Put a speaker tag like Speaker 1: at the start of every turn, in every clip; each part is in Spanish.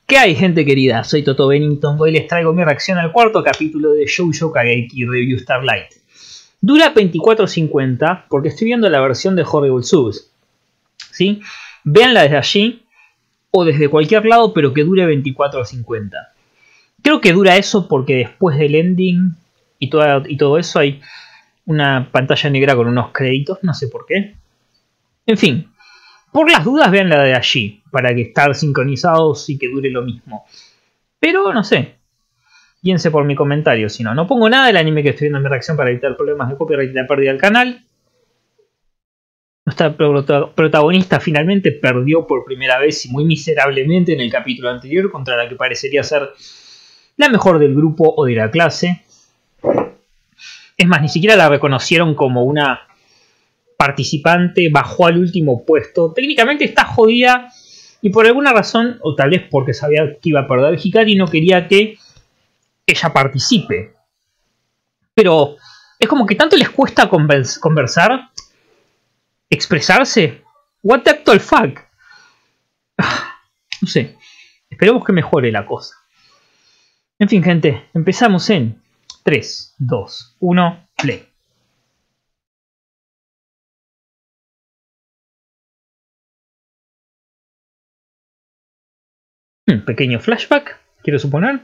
Speaker 1: ¿Qué hay, gente querida? Soy Toto Bennington. Hoy les traigo mi reacción al cuarto capítulo de Shoujo Kageki Review Starlight. Dura 24.50 porque estoy viendo la versión de Horrible Subs, ¿sí? Véanla desde allí o desde cualquier lado, pero que dure 24.50. Creo que dura eso porque después del ending y todo eso hay una pantalla negra con unos créditos, no sé por qué. En fin, por las dudas vean la de allí, para que estar sincronizados y que dure lo mismo. Pero no sé, piense por mi comentario, si no. No pongo nada del anime que estoy viendo en mi reacción para evitar problemas de copyright y la pérdida del canal. Nuestra protagonista finalmente perdió por primera vez y muy miserablemente en el capítulo anterior contra la que parecería ser la mejor del grupo o de la clase. Es más, ni siquiera la reconocieron como una participante, bajó al último puesto. Técnicamente está jodida y por alguna razón, o tal vez porque sabía que iba a perder, Hikari no quería que ella participe. Pero es como que tanto les cuesta conversar, expresarse. What the actual fuck? No sé. Esperemos que mejore la cosa. En fin, gente, empezamos en 3, 2, 1, play. Pequeño flashback, quiero suponer.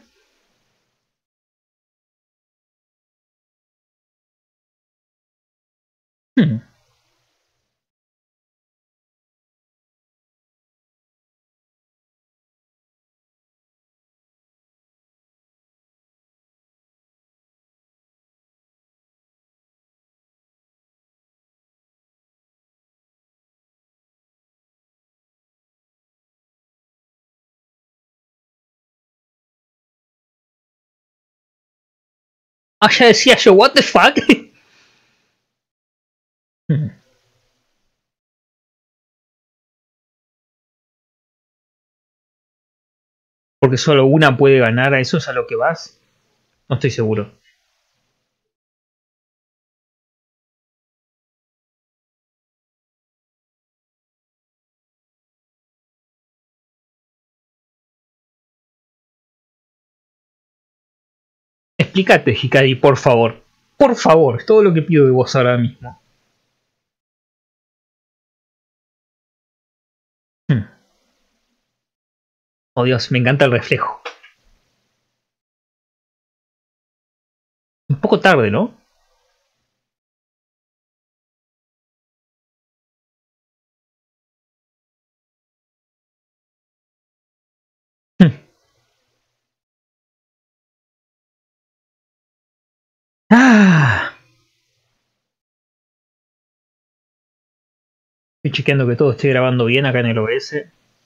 Speaker 1: Ah, ya decía yo, what the fuck. Porque solo una puede ganar, ¿a eso es a lo que vas? No estoy seguro. Explícate, Hikari, por favor. Por favor, es todo lo que pido de vos ahora mismo. Oh Dios, me encanta el reflejo. Un poco tarde, ¿no? Ah, estoy chequeando que todo esté grabando bien acá en el OBS.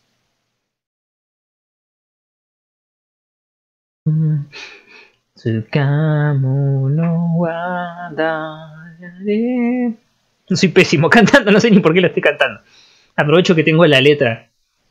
Speaker 1: Tsukamu no wadarare. Soy pésimo cantando, no sé ni por qué lo estoy cantando. Aprovecho que tengo la letra.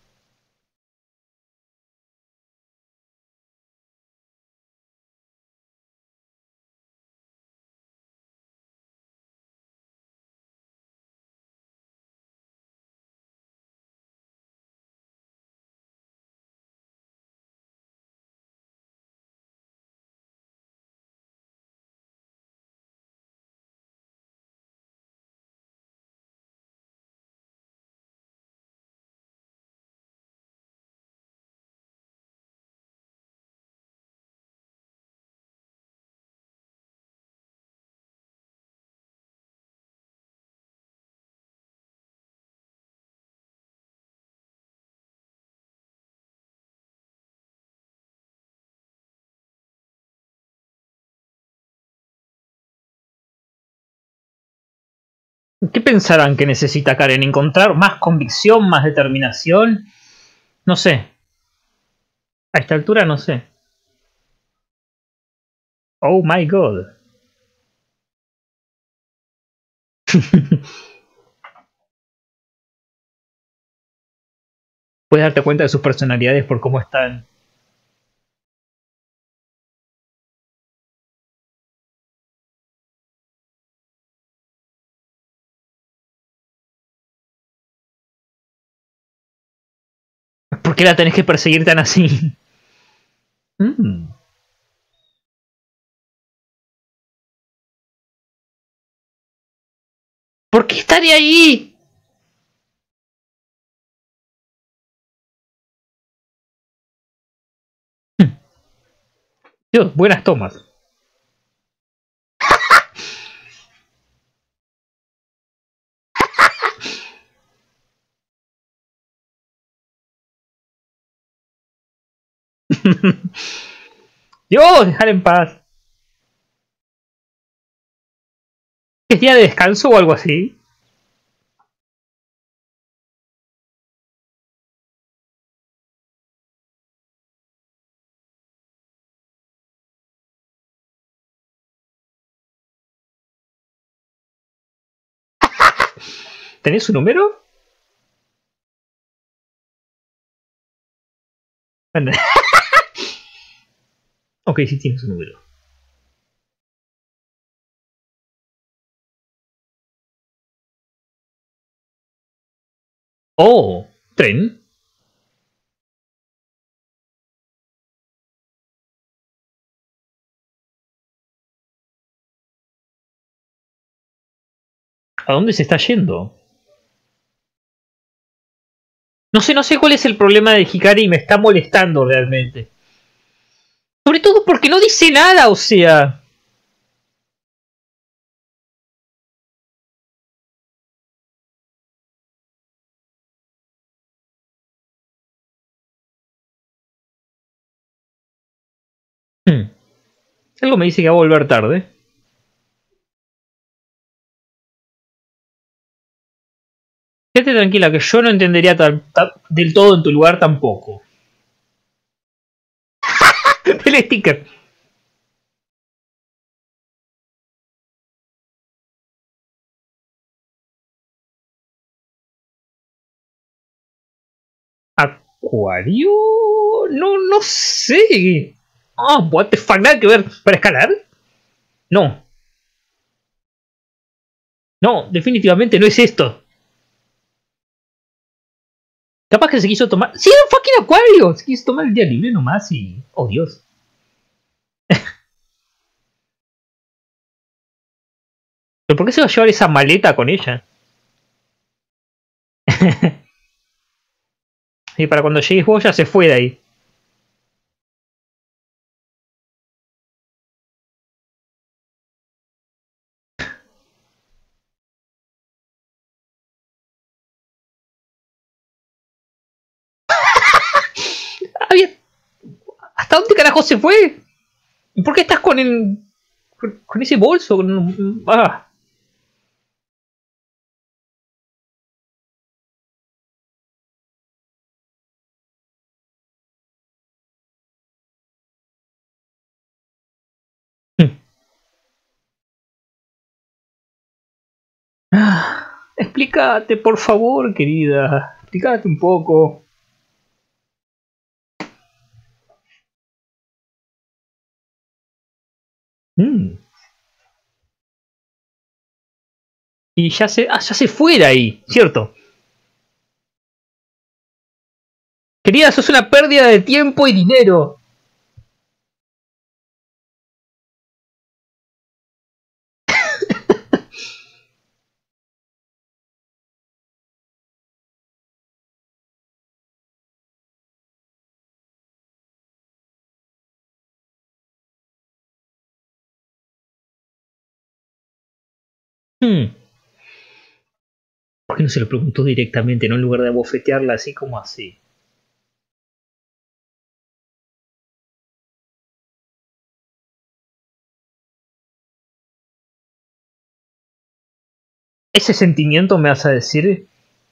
Speaker 1: ¿Qué pensarán que necesita Karen? ¿Encontrar más convicción, más determinación? No sé. A esta altura no sé. Oh my god. Puedes darte cuenta de sus personalidades por cómo están. ¿Por qué la tenés que perseguir tan así? Mm. ¿Por qué estaría ahí? Dios, buenas tomas. Dios, dejar en paz. ¿Es día de descanso o algo así? ¿Tenés su número? Ok, sí tienes su número. Oh, tren. ¿A dónde se está yendo? No sé cuál es el problema de Hikari y me está molestando realmente. Sobre todo porque no dice nada, o sea. Hmm. Algo me dice que va a volver tarde. Quédate tranquila, que yo no entendería del todo en tu lugar tampoco. El sticker. ¿Acuario? No sé. Ah, what the fuck, nada que ver. ¿Para escalar? No. No, definitivamente no es esto. Capaz que se quiso tomar. ¡Sí, era un fucking acuario! Se quiso tomar el día libre nomás y. Oh, Dios. ¿Pero por qué se va a llevar esa maleta con ella? Y para cuando llegues vos ya se fue de ahí. Había... ¿Hasta dónde carajo se fue? ¿Y por qué estás con el. con ese bolso? Ah. Explícate, por favor, querida. Explícate un poco. Mm. Y ya se fue de ahí, ¿cierto? Querida, eso es una pérdida de tiempo y dinero. Hmm. ¿Por qué no se lo preguntó directamente, no en lugar de abofetearla así como así? Ese sentimiento me vas a decir.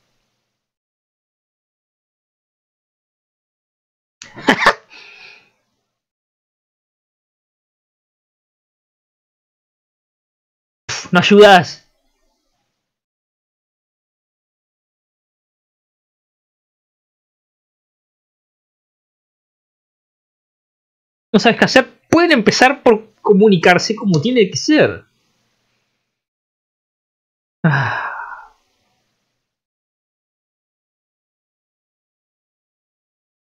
Speaker 1: No ayudas. No sabes qué hacer. Pueden empezar por comunicarse como tiene que ser. Ah.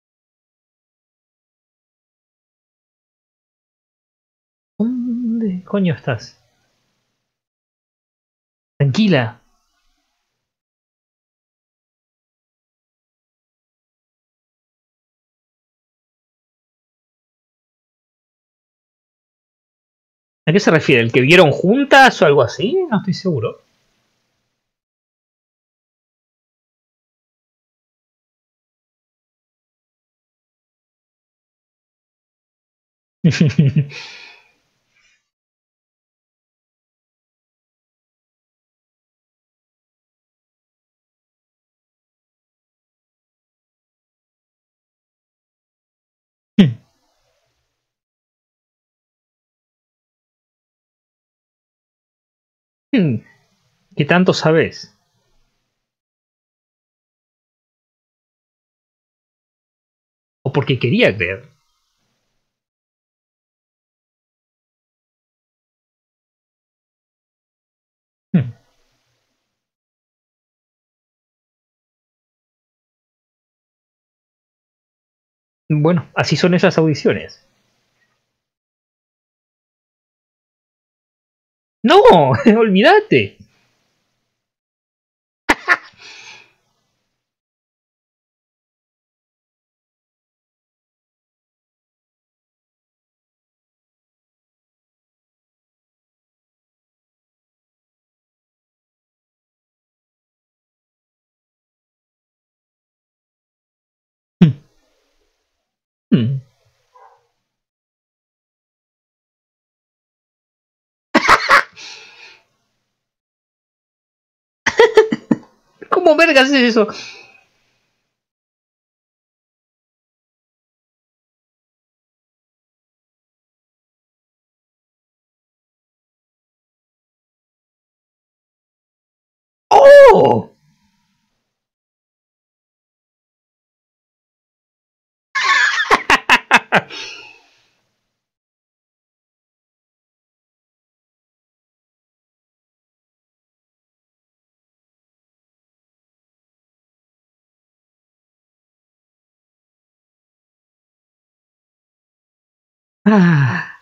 Speaker 1: ¿Dónde coño estás? Tranquila. ¿A qué se refiere? ¿El que vieron juntas o algo así? No estoy seguro. ¿Qué tanto sabes? ¿O porque quería creer? Bueno, así son esas audiciones. No, olvídate. ¿Cómo vergas es eso? ¡Oh! Ah.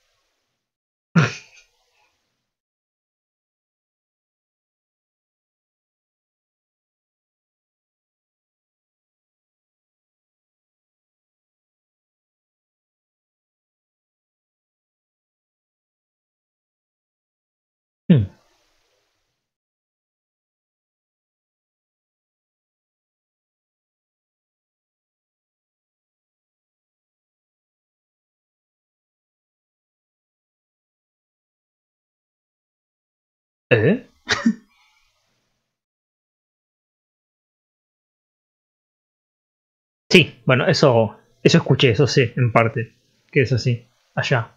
Speaker 1: ¿Eh? Sí, bueno, eso escuché, eso sé, en parte, que es así, allá.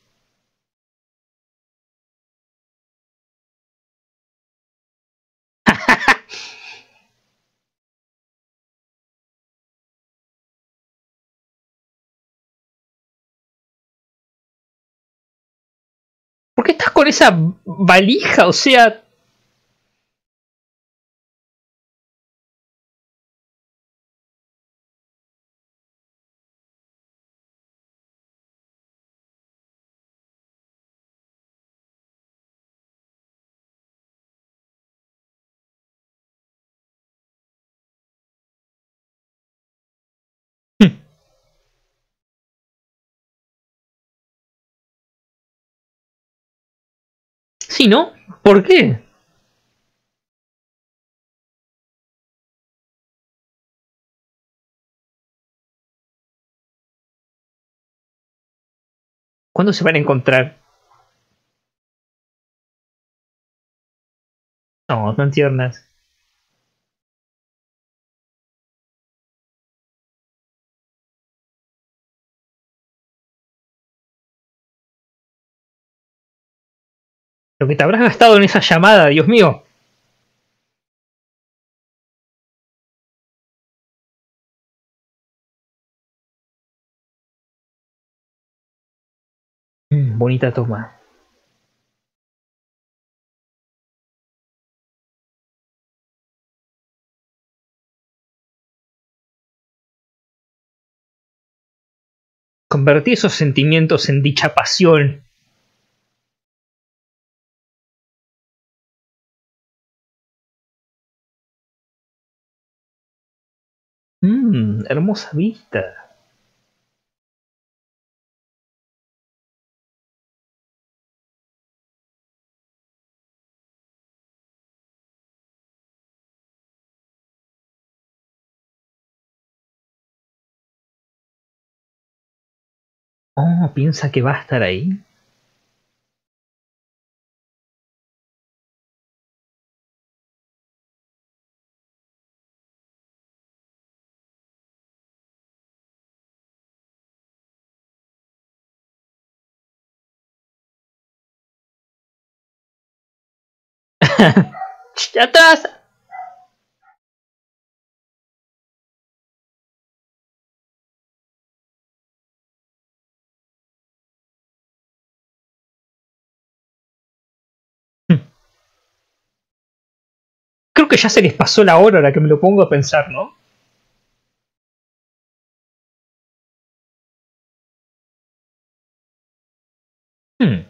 Speaker 1: ¿Por qué estás con esa valija? O sea, sí, ¿no? ¿Por qué? ¿Cuándo se van a encontrar? No, tan tiernas. Lo que te habrás gastado en esa llamada, Dios mío. Bonita toma. Convertí esos sentimientos en dicha pasión. Hermosa vista. Oh, piensa que va a estar ahí. ¡Atrás! Creo que ya se les pasó la hora ahora que me lo pongo a pensar, ¿no? Hmm.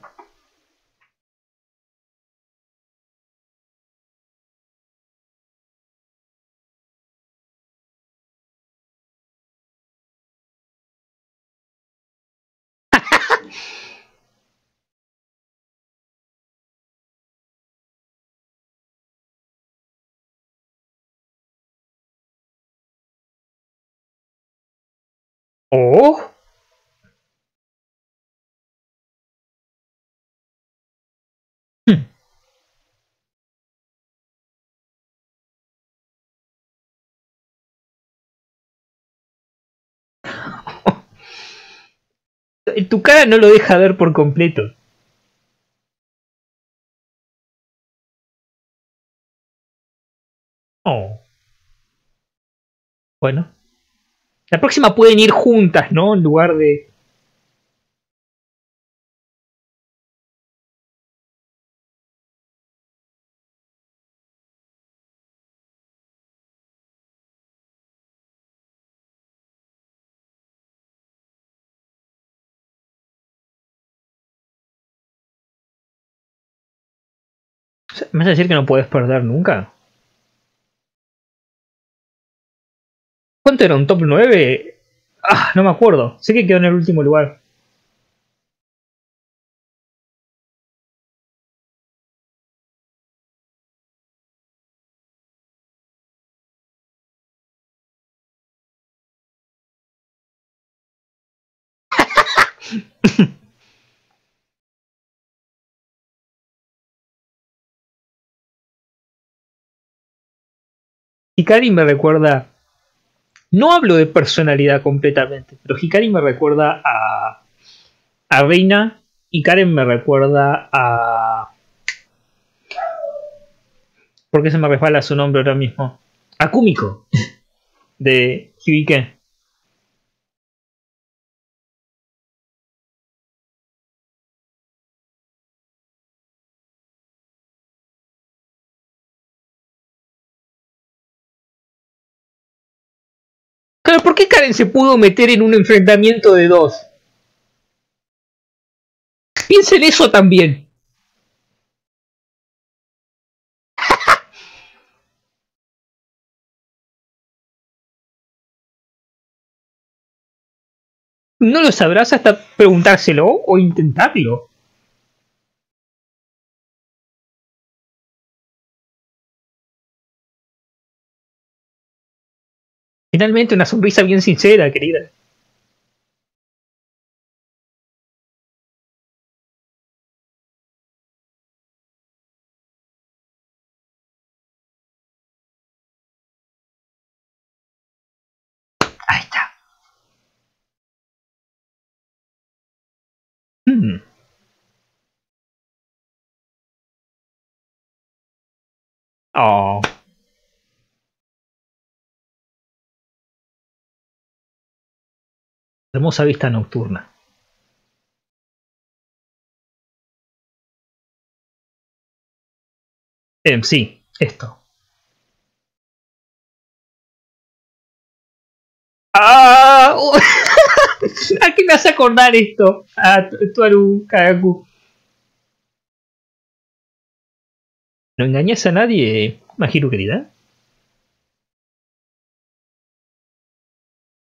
Speaker 1: Oh. Hmm. Tu cara no lo deja ver por completo. Oh. Bueno. La próxima pueden ir juntas, ¿no? En lugar de... ¿Me vas a decir que no puedes perder nunca? ¿Cuánto era un top 9? Ah, no me acuerdo. Sé que quedó en el último lugar. Hikari me recuerda... No hablo de personalidad completamente, pero Hikari me recuerda a Reina y Karen me recuerda a... ¿Por qué se me resbala su nombre ahora mismo? A Kumiko, de Hibike. Claro, ¿por qué Karen se pudo meter en un enfrentamiento de dos? Piensen eso también. No lo sabrás hasta preguntárselo o intentarlo. Finalmente, una sonrisa bien sincera, querida. Ahí está. Hmm. Oh, hermosa vista nocturna. Sí, esto. ¡Ah! ¿A qué me hace acordar esto? A Tuaru Kagaku. ¿No engañas a nadie, Mahiru querida?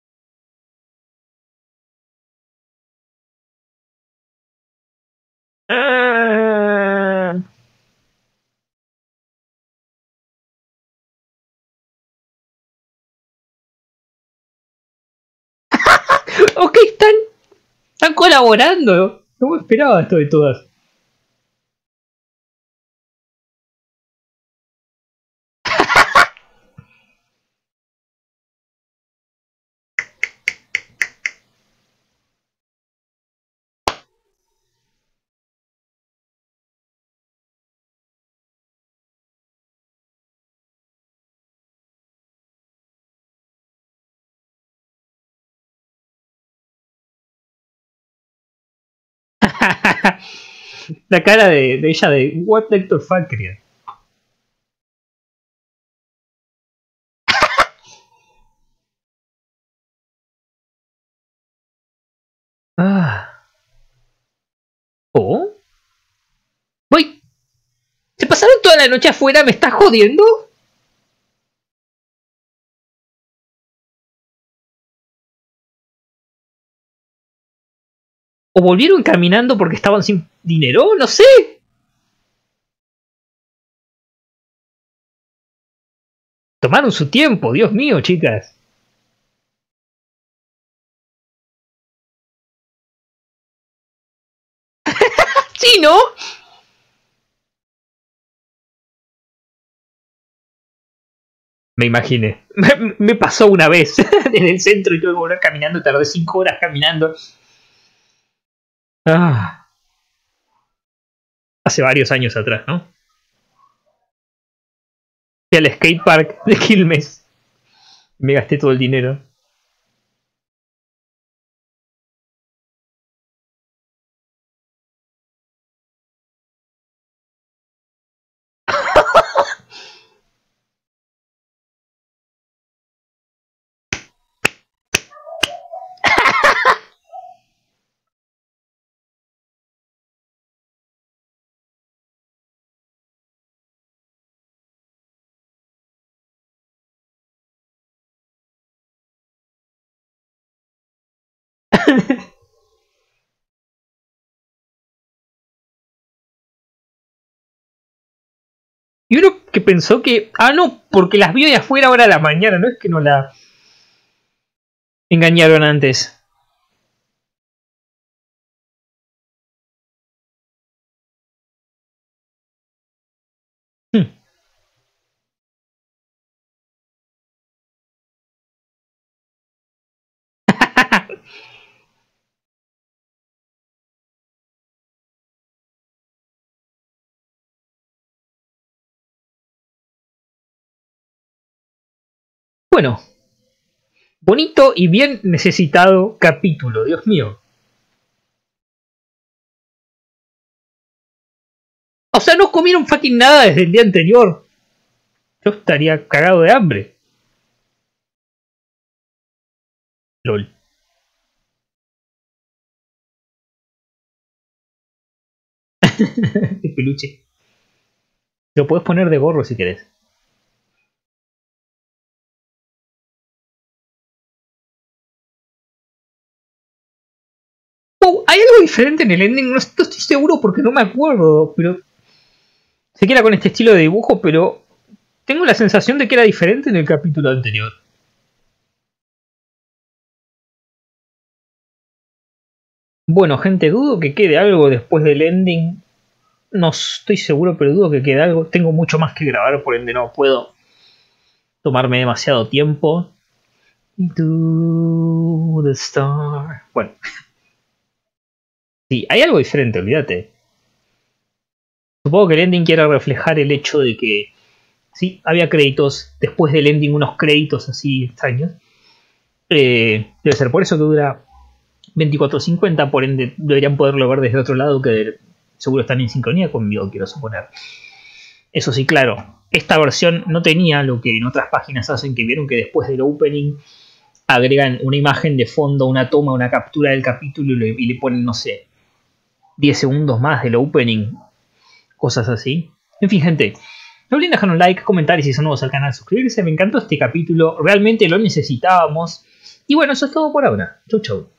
Speaker 1: Ok, están colaborando. No me esperaba esto de todas. La cara de ella de What the fuck, quería. Ah. ¿Oh? Voy. ¿Se pasaron toda la noche afuera? ¿Me estás jodiendo? ¿O volvieron caminando porque estaban sin dinero? No sé. Tomaron su tiempo, Dios mío, chicas. Sí, ¿no? Me imaginé. Me pasó una vez en el centro y tuve que volver caminando. Tardé 5 horas caminando. Ah, hace varios años atrás, ¿no? Fui al skatepark de Quilmes. Me gasté todo el dinero. Y uno que pensó que... Ah, no, porque las vio de afuera ahora a la mañana. No es que no la engañaron antes. Bueno, bonito y bien necesitado capítulo, Dios mío. O sea, no comieron fucking nada desde el día anterior. Yo estaría cagado de hambre. LOL. De peluche. Lo puedes poner de gorro si querés. Oh, hay algo diferente en el ending. No estoy seguro porque no me acuerdo. Pero sé que era con este estilo de dibujo, pero tengo la sensación de que era diferente en el capítulo anterior. Bueno, gente, dudo que quede algo después del ending. No estoy seguro, pero dudo que quede algo. Tengo mucho más que grabar, por ende no puedo tomarme demasiado tiempo. To the star. Bueno. Sí, hay algo diferente, olvídate. Supongo que el ending quiera reflejar el hecho de que sí, había créditos, después del ending unos créditos así extraños. Debe ser por eso que dura 24.50, por ende deberían poderlo ver desde otro lado que seguro están en sincronía conmigo, quiero suponer. Eso sí, claro, esta versión no tenía lo que en otras páginas hacen, que vieron que después del opening agregan una imagen de fondo, una toma, una captura del capítulo y le ponen, no sé, 10 segundos más del opening, cosas así. En fin, gente, no olviden dejar un like, comentar y si son nuevos al canal, suscribirse. Me encantó este capítulo, realmente lo necesitábamos. Y bueno, eso es todo por ahora. Chau, chau.